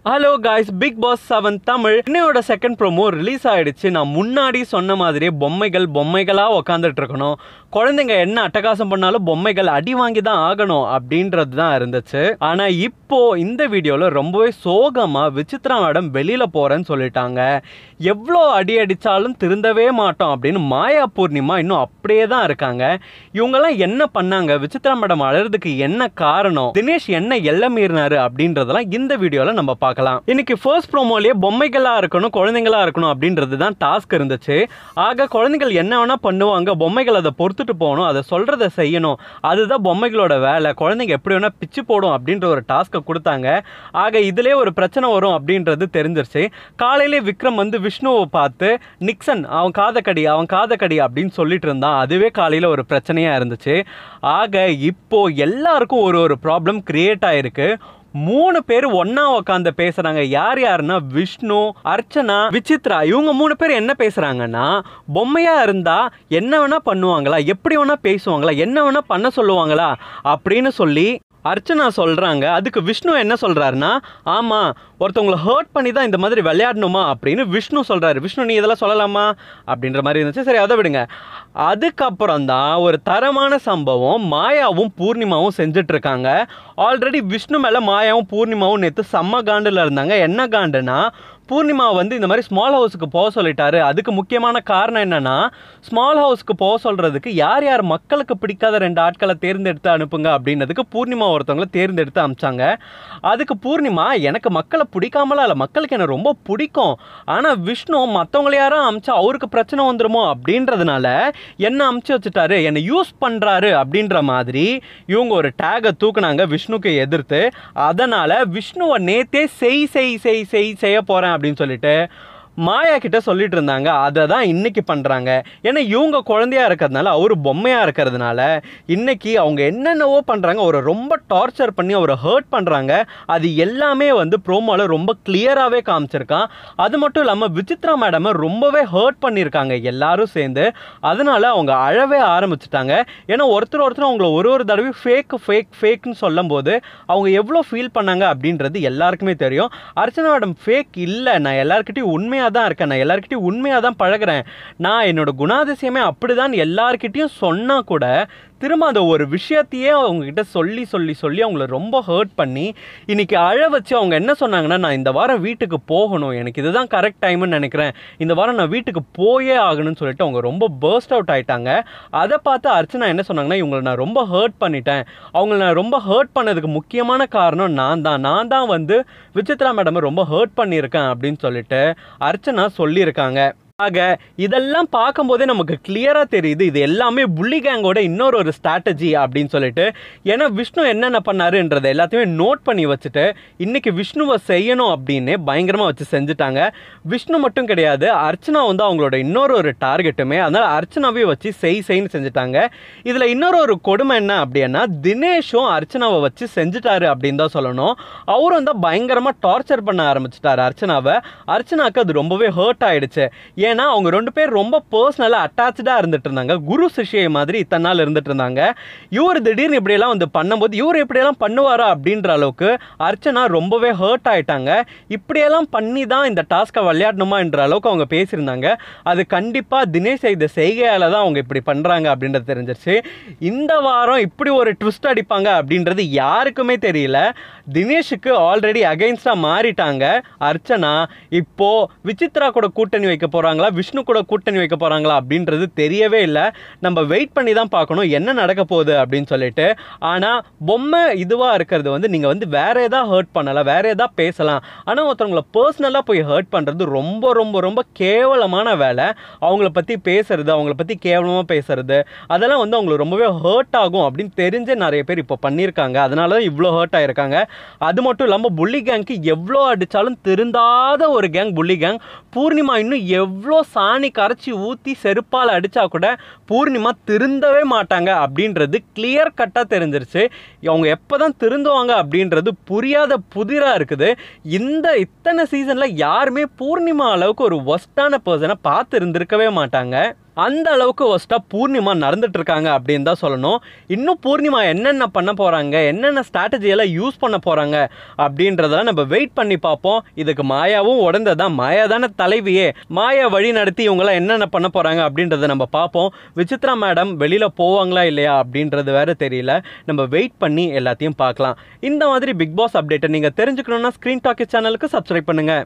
Hello guys, Bigg Boss 7 Tamil இன்னையோட second promo release ஆயிடுச்சு. நான் முன்னாடி சொன்ன மாதிரியே பொம்மைகளாக உட்காந்துட்டு இருக்கணும், குழந்தைங்க என்ன அட்டகாசம் பண்ணாலும் பொம்மைகள் அடி வாங்கி தான் ஆகணும் அப்படின்றது தான் இருந்துச்சு. ஆனா இப்போ இந்த வீடியோல ரொம்பவே சோகமா விசித்ரா மேடம் வெளியில போறேன்னு சொல்லிட்டாங்க. எவ்வளோ அடி அடிச்சாலும் திருந்தவே மாட்டோம் அப்படின்னு மாயா பூர்ணிமா இன்னும் அப்படியே தான் இருக்காங்க. இவங்கெல்லாம் என்ன பண்ணாங்க, விசித்ரா மேடம் அழறதுக்கு என்ன காரணம், தினேஷ் என்ன எல்லை மீறினாரு அப்படின்றதெல்லாம் இந்த வீடியோல நம்ம பார்க்கலாம். இன்னைக்கு ஃபர்ஸ்ட் ப்ரோமோலயே பொம்மைகளா இருக்கணும், குழந்தைங்களா இருக்கணும் அப்படின்றது தான் டாஸ்க் இருந்துச்சு. ஆக குழந்தைகள் என்ன வேணா பண்ணுவாங்க, பொம்மைகள் அதை பொறுத்துட்டு போகணும், அதை சொல்றதை செய்யணும், அதுதான் பொம்மைகளோட வேலை, குழந்தைங்க எப்படி வேணா பிச்சு போடும் அப்படின்ற ஒரு டாஸ்க்கை கொடுத்தாங்க. ஆக இதுலேயே ஒரு பிரச்சனை வரும் அப்படின்றது தெரிஞ்சிருச்சு. காலையிலே விக்ரம் வந்து விஷ்ணுவை பார்த்து நிக்சன் அவன் காதக்கடி அப்படின்னு சொல்லிட்டு இருந்தான். அதுவே காலையில் ஒரு பிரச்சனையா இருந்துச்சு. ஆக இப்போ எல்லாருக்கும் ஒரு ப்ராப்ளம் கிரியேட் ஆயிருக்கு. 3 பேர் ஒன்னா உட்காந்து பேசுறாங்க. யாருன்னா விஷ்ணு, அர்ச்சனா, விசித்ரா. இவங்க 3 பேர் என்ன பேசுறாங்கன்னா, பொம்மையா இருந்தா என்ன வேணா பண்ணுவாங்களா, எப்படி வேணா பேசுவாங்களா, என்ன வேணா பண்ண சொல்லுவாங்களா அப்படின்னு சொல்லி அர்ச்சனா சொல்றாங்க. அதுக்கு விஷ்ணு என்ன சொல்றாருன்னா, ஆமா ஒருத்தவங்களை ஹர்ட் பண்ணி தான் இந்த மாதிரி விளையாடணுமா அப்படின்னு விஷ்ணு சொல்றாரு. விஷ்ணு நீ இதெல்லாம் சொல்லலாமா அப்படின்ற மாதிரி இருந்துச்சு. சரி அதை விடுங்க. அதுக்கப்புறம் தான் ஒரு தரமான சம்பவம் மாயாவும் பூர்ணிமாவும் செஞ்சுட்டு இருக்காங்க. ஆல்ரெடி விஷ்ணு மேல மாயாவும் பூர்ணிமாவும் நேற்று செம்ம காண்டில் இருந்தாங்க. என்ன காண்டுனா, பூர்ணிமா வந்து இந்த மாதிரி ஸ்மால் ஹவுஸுக்கு போக சொல்லிட்டாரு. அதுக்கு முக்கியமான காரணம் என்னன்னா, ஸ்மால் ஹவுஸ்க்கு போக சொல்றதுக்கு யார் யார் மக்களுக்கு பிடிக்காத 2 ஆட்களை தேர்ந்தெடுத்து அனுப்புங்க அப்படின்றதுக்கு பூர்ணிமா ஒருத்தவங்களை தேர்ந்தெடுத்து அனுப்பிச்சாங்க. அதுக்கு பூர்ணிமா எனக்கு மக்களை பிடிக்காமலாம் இல்லை, மக்களுக்கு எனக்கு ரொம்ப பிடிக்கும், ஆனால் விஷ்ணு மற்றவங்களை யாரும் அனுப்பிச்சா அவருக்கு பிரச்சனை வந்துடுமோ அப்படின்றதுனால என்ன அனுப்பிச்சு வச்சுட்டாரு, என்னை யூஸ் பண்ணுறாரு அப்படின்ற மாதிரி இவங்க ஒரு டேகை தூக்குனாங்க விஷ்ணுக்கு எதிர்த்து. அதனால் விஷ்ணுவை நேத்தே செய்ய போகிறேன் அப்படின்னு சொல்லிட்டு மாயா கிட்ட சொல்லிட்டு இருந்தாங்க. அதை தான் இன்னைக்கு பண்ணுறாங்க. ஏன்னா இவங்க குழந்தையா இருக்கிறதுனால, அவரு பொம்மையா இருக்கிறதுனால இன்னைக்கு அவங்க என்னென்னவோ பண்ணுறாங்க. அவரை ரொம்ப டார்ச்சர் பண்ணி அவரை ஹர்ட் பண்ணுறாங்க. அது எல்லாமே வந்து ப்ரோமோவில் ரொம்ப கிளியராகவே காமிச்சிருக்கான். அது மட்டும் இல்லாமல் விசித்ரா மேடம் ரொம்பவே ஹர்ட் பண்ணியிருக்காங்க எல்லாரும் சேர்ந்து. அதனால அவங்க அழவே ஆரம்பிச்சிட்டாங்க. ஏன்னா ஒருத்தர் அவங்கள ஒரு தடவை ஃபேக்னு சொல்லும் போது அவங்க எவ்வளோ ஃபீல் பண்ணாங்க அப்படின்றது எல்லாருக்குமே தெரியும். அர்ச்சனா மேடம் ஃபேக் இல்லை, நான் எல்லாருக்கிட்டையும் உண்மையாக தான் இருக்கேன், நான் எல்லார்கிட்டையும் உண்மையாக தான் பழகிறேன், நான் என்னோட குணாதிசயமே அப்படிதான் எல்லார்கிட்டையும் சொன்னா கூட திரும்ப அந்த ஒரு விஷயத்தையே அவங்ககிட்ட சொல்லி அவங்கள ரொம்ப ஹர்ட் பண்ணி இன்னைக்கு அழ வச்சு அவங்க என்ன சொன்னாங்கன்னா, நான் இந்த வாரம் வீட்டுக்கு போகணும், எனக்கு இதுதான் கரெக்ட் டைம்னு நினைக்கிறேன், இந்த வாரம் நான் வீட்டுக்கு போயே ஆகணும்னு சொல்லிட்டு அவங்க ரொம்ப பர்ஸ்ட் அவுட் ஆயிட்டாங்க. அதை பார்த்து அர்ச்சனா என்ன சொன்னாங்கன்னா, இவங்களை நான் ரொம்ப ஹர்ட் பண்ணிட்டேன், அவங்கள நான் ரொம்ப ஹர்ட் பண்ணதுக்கு முக்கியமான காரணம் நான் தான் வந்து விசித்ரா மேடம் ரொம்ப ஹர்ட் பண்ணியிருக்கேன் அப்படின்னு சொல்லிட்டு அர்ச்சனா சொல்லியிருக்காங்க. ஆக இதெல்லாம் பார்க்கும்போதே நமக்கு கிளியராக தெரியுது, இது எல்லாமே புள்ளி கேங்கோட இன்னொரு ஸ்ட்ராட்டஜி அப்படின்னு சொல்லிட்டு. ஏன்னா விஷ்ணு என்னென்ன பண்ணாருன்றதை எல்லாத்தையுமே நோட் பண்ணி வச்சுட்டு இன்னைக்கு விஷ்ணுவை செய்யணும் அப்படின்னு பயங்கரமாக வச்சு செஞ்சுட்டாங்க. விஷ்ணு மட்டும் கிடையாது, அர்ச்சனா வந்து அவங்களோட இன்னொரு டார்கெட்டுமே. அதனால் அர்ச்சனாவே வச்சு செய்ன்னு செஞ்சுட்டாங்க. இதில் இன்னொரு கொடுமை என்ன அப்படின்னா, தினேஷும் அர்ச்சனாவை வச்சு செஞ்சுட்டாரு அப்படின்னு தான் சொல்லணும். அவரும் தான் பயங்கரமாக டார்ச்சர் பண்ண ஆரம்பிச்சிட்டாரு அர்ச்சனாவை. அர்ச்சனாவுக்கு அது ரொம்பவே ஹர்ட் ஆயிடுச்சு. ஏன்னா அவங்க 2 பேர் ரொம்ப பர்சனலாக அட்டாச்சாக இருந்துட்டு இருந்தாங்க, குரு சிஷ்யை மாதிரி இத்தனை நாள் இருந்துட்டு இருந்தாங்க. இவர் திடீர்னு இப்படியெல்லாம் வந்து பண்ணும்போது இவர் இப்படியெல்லாம் பண்ணுவாரா அப்படின்ற அளவுக்கு அர்ச்சனா ரொம்பவே ஹர்ட் ஆயிட்டாங்க. இப்படியெல்லாம் பண்ணி தான் இந்த டாஸ்கை விளையாடணுமா என்ற அளவுக்கு அவங்க பேசியிருந்தாங்க. அது கண்டிப்பாக தினேஷ் செய்த செய்கையால் தான் அவங்க இப்படி பண்ணுறாங்க அப்படின்றது தெரிஞ்சிருச்சு. இந்த வாரம் இப்படி ஒரு ட்விஸ்ட் அடிப்பாங்க அப்படின்றது யாருக்குமே தெரியல. தினேஷுக்கு ஆல்ரெடி அகைன்ஸ்டாக மாறிட்டாங்க அர்ச்சனா. இப்போ விசித்ரா கூட கூட்டணி வைக்க போகிறாங்க, விஷ்ணு கூட கூட்டணி வைக்க போறாங்களா அப்படின்றது தெரியவே இல்லை. நம்ம வெயிட் பண்ணி தான் பார்க்கணும் என்ன நடக்க போகுது அப்படின்னு சொல்லிட்டு. ஆனால் பொம்மை இதுவாக இருக்கிறது வந்து நீங்கள் வந்து வேற ஏதாவது ஹர்ட் பண்ணலாம், வேற ஏதாவது பேசலாம். ஆனால் ஒருத்தவங்களை பர்சனலாக போய் ஹர்ட் பண்ணுறது ரொம்ப கேவலமான வேலை. அவங்கள பற்றி பேசுறது, அவங்கள பற்றி கேவலமாக பேசுறது, அதெல்லாம் வந்து அவங்களுக்கு ரொம்பவே ஹர்ட் ஆகும் அப்படின்னு தெரிஞ்சு நிறைய பேர் இப்போ பண்ணியிருக்காங்க. அதனால தான் இவ்வளோ ஹர்ட் ஆகிருக்காங்க. அது மட்டும் இல்லாமல் புள்ளி கேங்க்கு எவ்வளோ அடித்தாலும் திருந்தாத ஒரு கேங் புள்ளி கேங். பூர்ணிமா இன்னும் எவ்வளோ சாணி கரைச்சி ஊற்றி செருப்பால் அடித்தா கூட பூர்ணிமா திருந்தவே மாட்டாங்க அப்படின்றது கிளியர் கட்டாக தெரிஞ்சிருச்சு. அவங்க எப்போ தான் திருந்துவாங்க அப்படின்றது புரியாத புதிராக இருக்குது. இத்தனை சீசனில் யாருமே பூர்ணிமா அளவுக்கு ஒரு ஒஸ்டான பர்சனை பார்த்து இருந்திருக்கவே மாட்டாங்க. அந்த அளவுக்கு ஒஸ்ட்டாக பூர்ணிமா நடந்துட்டு இருக்காங்க அப்படின்னு தான் சொல்லணும். இன்னும் பூர்ணிமா என்னென்ன பண்ண போகிறாங்க, என்னென்ன ஸ்ட்ராட்டஜியெல்லாம் யூஸ் பண்ண போகிறாங்க அப்படின்றதெல்லாம் நம்ம வெயிட் பண்ணி பார்ப்போம். இதுக்கு மாயாவும் உடந்ததான், மாயா தானே தலைவியே, மாயா வழி நடத்தி இவங்களாம் என்னென்ன பண்ண போகிறாங்க அப்படின்றத நம்ம பார்ப்போம். விசித்ரா மேடம் வெளியில் போவாங்களா இல்லையா அப்படின்றது வேறு தெரியல. நம்ம வெயிட் பண்ணி எல்லாத்தையும் பார்க்கலாம். இந்த மாதிரி பிக் பாஸ் அப்டேட்டை நீங்கள் தெரிஞ்சுக்கணுன்னா ஸ்க்ரீன் டாக்கி சேனலுக்கு சப்ஸ்கிரைப் பண்ணுங்கள்.